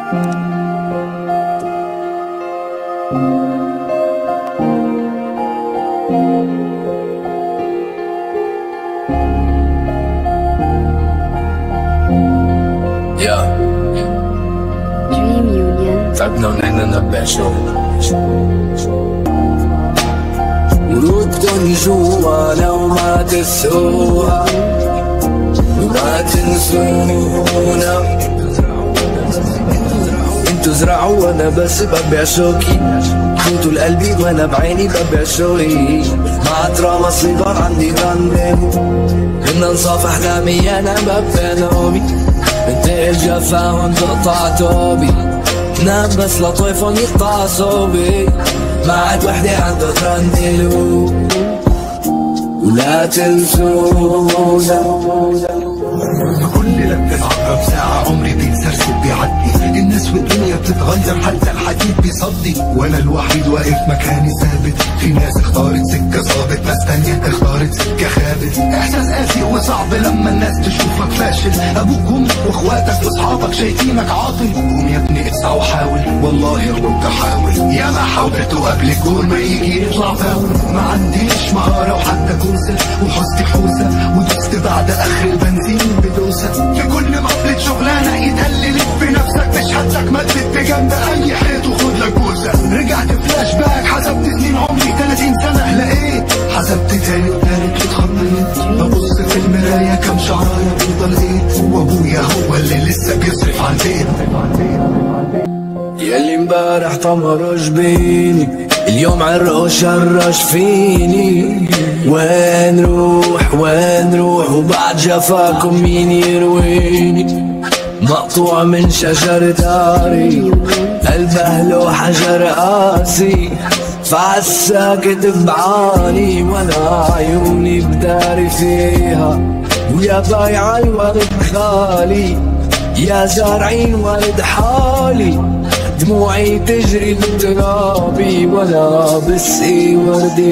تعبنا ونحن نبع شغل ورودكن جوانا وما تسوها وما تنسونا. انتو زرعوا وانا بس ببيع شوكي، فوتوا لقلبي وانا بعيني ببيع شوقي. مع دراما صغار عندي رانديفو، كنا نصاف احلامي انا ببيع نومي. انت الجفا وانقطع توبي، نام بس لطيفهم يقطع صوبي. ما عاد وحدي عنده ترندلو ولا تنسونا. كل لك عقرب ساعة عمري بيتسرسب بيعدي، الناس والدنيا بتتغير حتى الحديد بيصدي، وانا الوحيد واقف مكاني ثابت. في ناس اختارت سكة ظابط، ناس تانية اختارت سكة خابت. احساس قاسي وصعب لما الناس تشوفك فاشل، ابوك وامك واخواتك واصحابك شايفينك عاطل. قوم يا ابني اسعى وحاول، والله كنت احاول يا ما حاولت وقبل الجول ما يجي يطلع فاول. ما عنديش مهارة وحتى كوسة وحظي حوسة، ودست بعد اخر البنزين بدوسة. في كل مقابلة شغلانة يتقلل بنفسك، مش هتلك مدت بجنب اي حيط وخد لك بوسة. رجعت فلاش باك حسبت سنين عمري 30 سنة، لقيت حسبت تاني وتالت واتخطيت. ببص في المراية كم شعراية بيضة لقيت، وابويا هو اللي لسه بيصرف على البيت. ياللي امبارح طمر جبيني، اليوم عرق وشرش فيني. وين روح وين روح وبعد جفاكم مين يرويني؟ مقطوع من شجر داري، قلب اهله حجر قاسي. فعالساكت بعاني وانا عيوني بداري فيها. ويا بايع الورد خالي، يا زارعين ورد حالي. دموعي تجري بترابي وانا بسقي وردي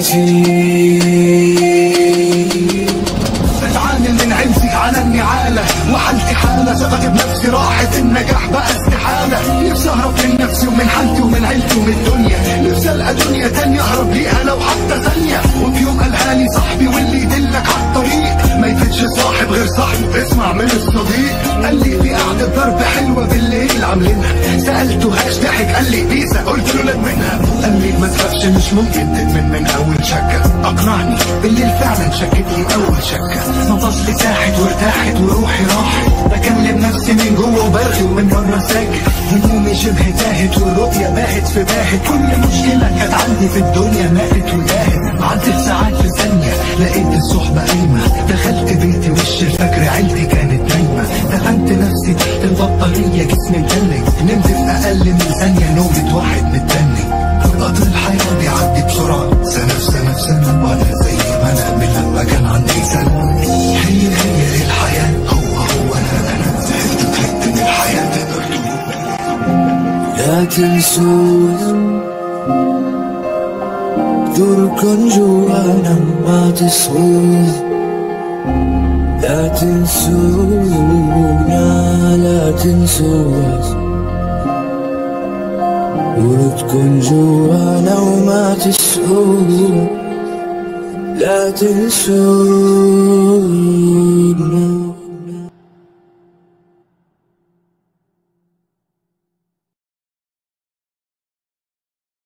فيه. بتعامل من عمسي على النعالة وحالتي حالة، ثقتي بنفسي راحت، النجاح بقى استحالة. نفسي اهرب من نفسي ومن حالتي ومن عيلتي ومن الدنيا، نفسي القى دنيا تانية اهرب ليها لو حتى ثانية. وفي يوم قالها لي صاحبي واللي يدلك على الطريق ما يفيدش صاحب غير صاحبه، اسمع من الصديق. قال لي في قعدة ضرب حلوة بالليل عاملينها، سألته هاش ضحك قال لي بيسا، قلت له لا منها. قال لي ما تخافش مش ممكن تدمن من اول شكة. اقنعني بالليل فعلا شكت لي اول شكة. مفاصلي ساحت وارتاحت وروحي راحت، بكلم نفسي من جوه وبرغي ومن بره ساكت. همومي شبه تاهت والرؤية باهت في باهت، كل مشكلة كانت عندي في الدنيا ماتت وتاهت. عدت ساعات في ثانية لقيت الصحبة قايمة، دخلت بيتي وش الفجر عيلتي كانت نايمة. دفنت نفسي تحت البطارية جسمي متلج، نمت في أقل من ثانية نومة واحد متدني. قطر الحياة بيعدي بسرعة، سنة في سنة في سنة، وأنا زي ما أنا من لما كان عندي سنة. هي الحياة، هو أنا زهقت من الحياة تقدر تقول. لا تنسونا دوركن جوانا ما تسوونا. لا تنسونا لا تنسونا، وردكن جوانا وما تسوونا. لا تنسونا.